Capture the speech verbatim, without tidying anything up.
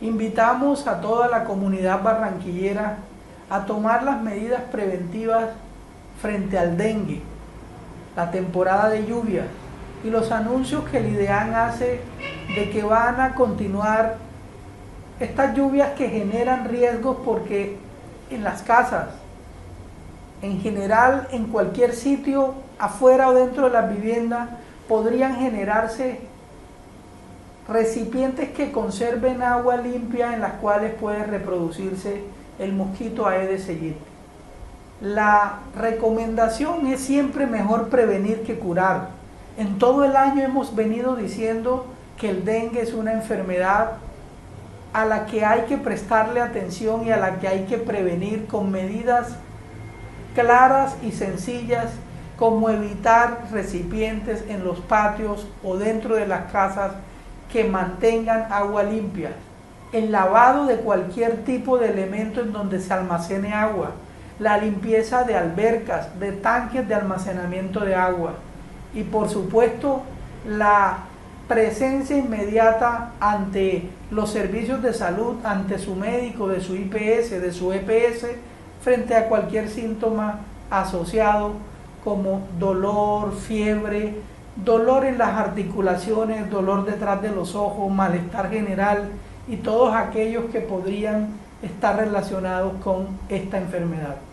Invitamos a toda la comunidad barranquillera a tomar las medidas preventivas frente al dengue, la temporada de lluvias y los anuncios que el IDEAN hace de que van a continuar estas lluvias que generan riesgos, porque en las casas, en general en cualquier sitio, afuera o dentro de las viviendas, podrían generarse recipientes que conserven agua limpia en las cuales puede reproducirse el mosquito Aedes aegypti. La recomendación es siempre mejor prevenir que curar. En todo el año hemos venido diciendo que el dengue es una enfermedad a la que hay que prestarle atención y a la que hay que prevenir con medidas claras y sencillas, como evitar recipientes en los patios o dentro de las casas que mantengan agua limpia, el lavado de cualquier tipo de elemento en donde se almacene agua, la limpieza de albercas, de tanques de almacenamiento de agua y por supuesto la presencia inmediata ante los servicios de salud, ante su médico, de su I P S, de su E P S, frente a cualquier síntoma asociado como dolor, fiebre, dolor en las articulaciones, dolor detrás de los ojos, malestar general y todos aquellos que podrían estar relacionados con esta enfermedad.